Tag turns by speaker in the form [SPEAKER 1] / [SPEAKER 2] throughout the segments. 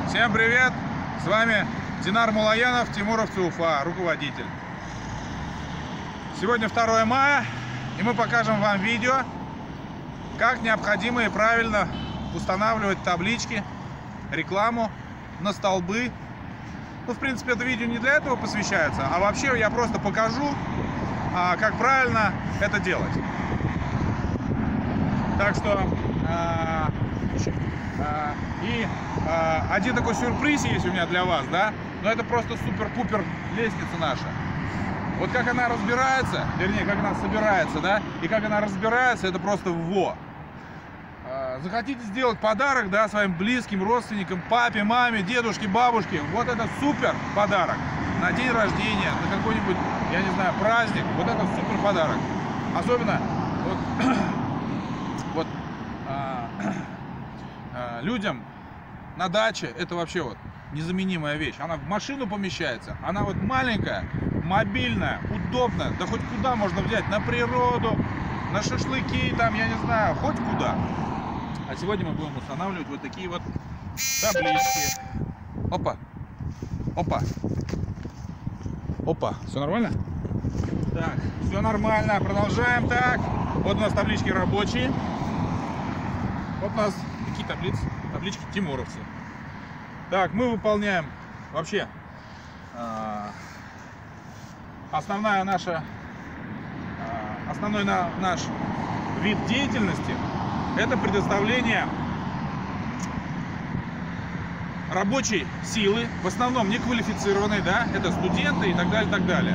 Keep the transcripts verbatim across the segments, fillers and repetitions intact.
[SPEAKER 1] Всем привет! С вами Динар Мулаянов, Тимуровцы, Уфа, руководитель. Сегодня второе мая, и мы покажем вам видео, как необходимо и правильно устанавливать таблички, рекламу на столбы. Ну, в принципе, это видео не для этого посвящается, а вообще я просто покажу, как правильно это делать. Так что а, а, и а, один такой сюрприз есть у меня для вас, да, но это просто супер-пупер лестница наша. Вот как она разбирается, вернее, как она собирается, да, и как она разбирается, это просто во. А, захотите сделать подарок, да, своим близким, родственникам, папе, маме, дедушке, бабушке, вот это супер подарок на день рождения, на какой-нибудь, я не знаю, праздник, вот это супер подарок. Особенно вот Вот а, а, людям на даче это вообще вот незаменимая вещь. Она в машину помещается, она вот маленькая, мобильная, удобная, да хоть куда можно взять, на природу, на шашлыки, там, я не знаю, хоть куда. А сегодня мы будем устанавливать вот такие вот таблички. Опа, опа, опа, все нормально? Так, все нормально, продолжаем. Так, вот у нас таблички рабочие. Вот у нас такие таблицы, таблички Тимуровцы. Так, мы выполняем вообще э, основная наша, э, основной на, наш вид деятельности — это предоставление рабочей силы, в основном неквалифицированной, да, это студенты и так далее, так далее.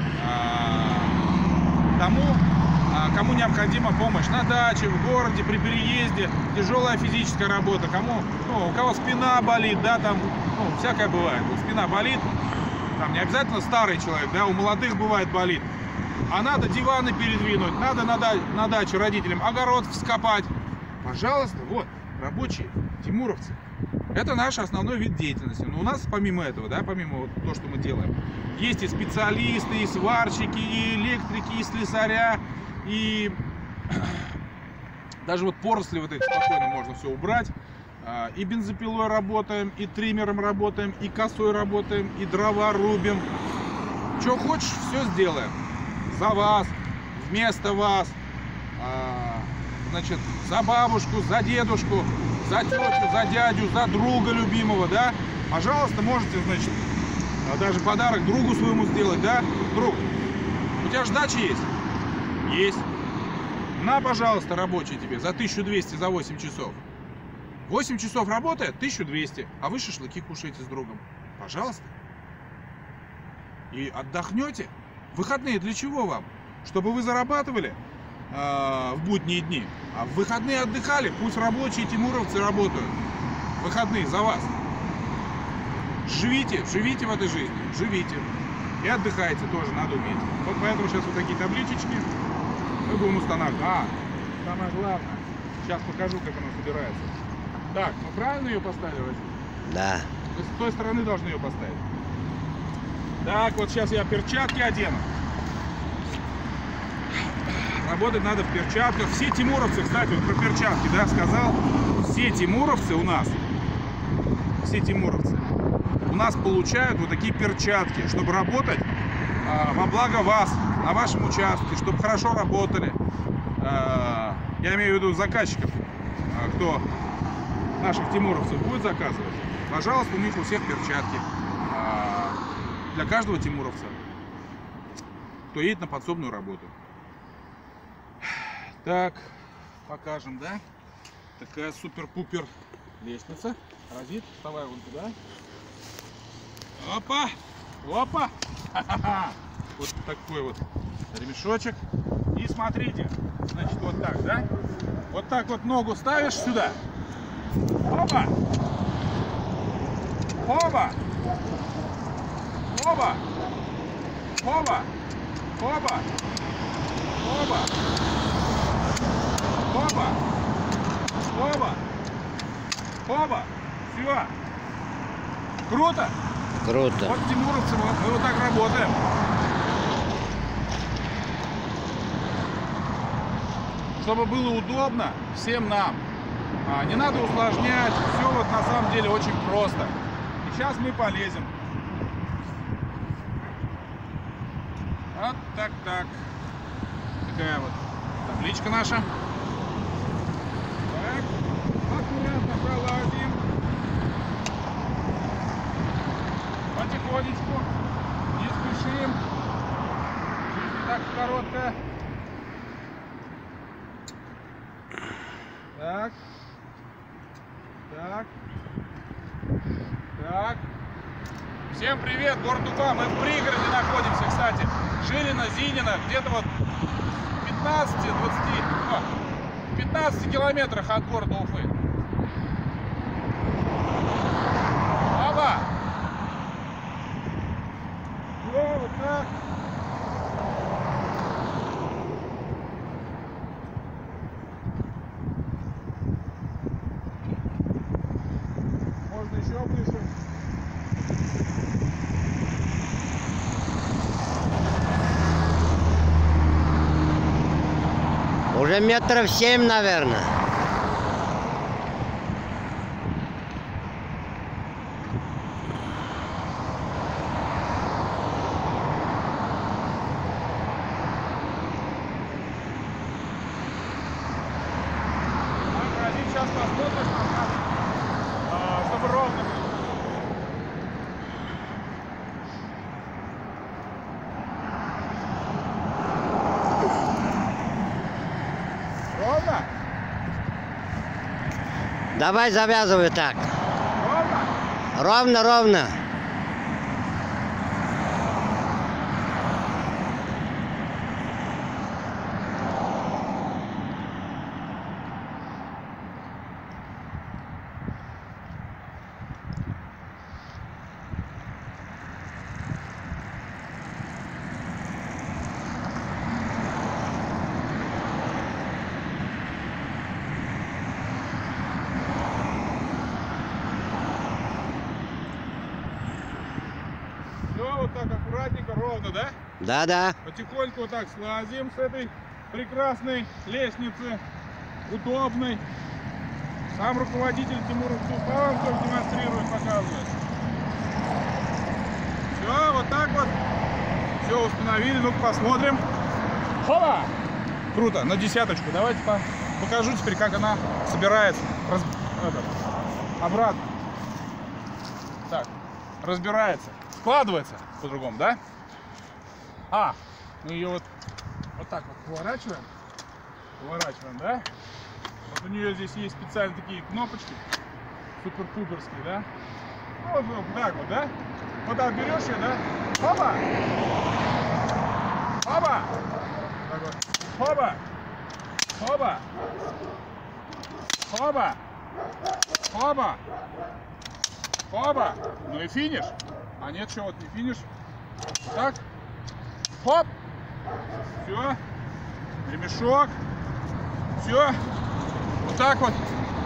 [SPEAKER 1] Э, тому, кому необходима помощь на даче, в городе, при переезде, тяжелая физическая работа, кому, ну, у кого спина болит, да, там, ну, всякое бывает, вот спина болит, там не обязательно старый человек, да, у молодых бывает болит, а надо диваны передвинуть, надо на, да, на даче родителям огород вскопать, пожалуйста, вот, рабочие Тимуровцы, это наш основной вид деятельности. Но у нас помимо этого, да, помимо вот то, что мы делаем, есть и специалисты, и сварщики, и электрики, и слесаря. И даже вот поросли вот эти спокойно можно все убрать. И бензопилой работаем, и триммером работаем, и косой работаем, и дрова рубим. Что хочешь, все сделаем. За вас, вместо вас. Значит, за бабушку, за дедушку, за тетю, за дядю, за друга любимого, да. Пожалуйста, можете, значит, даже подарок другу своему сделать, да. Друг, у тебя же дача есть? Есть. На, пожалуйста, рабочий тебе за тысячу двести за восемь часов. восемь часов работает, тысяча двести, а вы шашлыки кушаете с другом. Пожалуйста. И отдохнете. Выходные для чего вам? Чтобы вы зарабатывали э, в будние дни. А в выходные отдыхали. Пусть рабочие Тимуровцы работают. Выходные за вас. Живите, живите в этой жизни. Живите. И отдыхайте тоже, надо уметь. Вот поэтому сейчас вот такие табличечки мы будем устанавливать. А, самое главное, сейчас покажу, как она собирается. Так, мы правильно ее поставили?
[SPEAKER 2] Да.
[SPEAKER 1] С той стороны должны ее поставить. Так, вот сейчас я перчатки одену. Работать надо в перчатках. Все тимуровцы, кстати, вот про перчатки, да, сказал. Все тимуровцы у нас, все тимуровцы у нас получают вот такие перчатки, чтобы работать а, во благо вас, на вашем участке, чтобы хорошо работали. А, я имею в виду заказчиков, а, кто наших тимуровцев будет заказывать. Пожалуйста, у них у всех перчатки. А, для каждого тимуровца, кто едет на подсобную работу. Так, покажем, да? Такая супер-пупер лестница. Разит, вставай вон туда. Опа! Опа! Ха-ха-ха! Вот такой вот ремешочек. И смотрите, значит, вот так, да? Вот так вот ногу ставишь сюда. Опа! Опа! Опа! Опа! Опа! Опа! Опа! Опа! Опа! Все! Круто!
[SPEAKER 2] Круто.
[SPEAKER 1] Вот тимуровцы, мы вот так работаем. Чтобы было удобно всем нам. А, не надо усложнять. Все вот на самом деле очень просто. И сейчас мы полезем. Вот так, так. Такая вот табличка наша. Так, аккуратно пролазим. Потихонечку. Не спешим. Жизнь не так короткая. Так. Так. Так. Всем привет, город Уфа. Мы в пригороде находимся, кстати. Жилина, Зинина, где-то вот пятнадцати километрах от города Уфы. Оба! О, вот так. Можно еще выше.
[SPEAKER 2] Уже метров семь, наверное.
[SPEAKER 1] Сейчас посмотришь, а, чтобы ровно было. Ровно?
[SPEAKER 2] Давай завязывай так.
[SPEAKER 1] Ровно?
[SPEAKER 2] Ровно, ровно.
[SPEAKER 1] Все, вот так аккуратненько, ровно, да?
[SPEAKER 2] Да-да.
[SPEAKER 1] Потихоньку вот так слазим с этой прекрасной лестницы, удобной. Сам руководитель Тимур Уфа вам все демонстрирует, показывает. Все, вот так вот. Все установили, ну-ка посмотрим. Хоба! Круто, на десяточку. Давайте по покажу теперь, как она собирается. Раз... Это, обратно. Так, разбирается. Складывается по-другому, да? А, мы ее вот, вот так вот поворачиваем. Поворачиваем, да? Вот у нее здесь есть специально такие кнопочки. Супер-пуперские, да? Ну, вот, вот так вот, да? Вот так берешь ее, да? Хоба! Хоба! Так вот. Хоба! Хоба! Хоба! Хоба! Хоба! Ну и финиш. А нет, что вот не финиш. Так. Хоп. Все. Ремешок. Все. Вот так вот.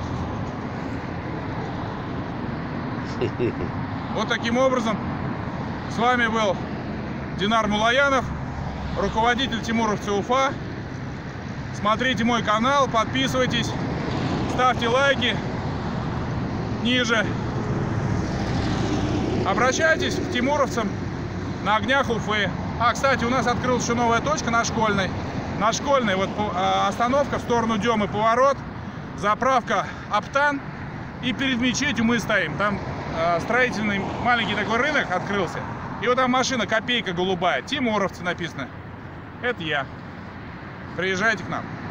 [SPEAKER 1] Вот таким образом. С вами был Динар Мулаянов, руководитель Тимуровцы Уфа. Смотрите мой канал, подписывайтесь, ставьте лайки ниже. Обращайтесь к тимуровцам на огнях Уфы. А, кстати, у нас открылась еще новая точка на Школьной. На Школьной вот остановка в сторону Демы, поворот, заправка Оптан. И перед мечетью мы стоим. Там э, строительный маленький такой рынок открылся. И вот там машина копейка голубая. Тимуровцы написано. Это я. Приезжайте к нам.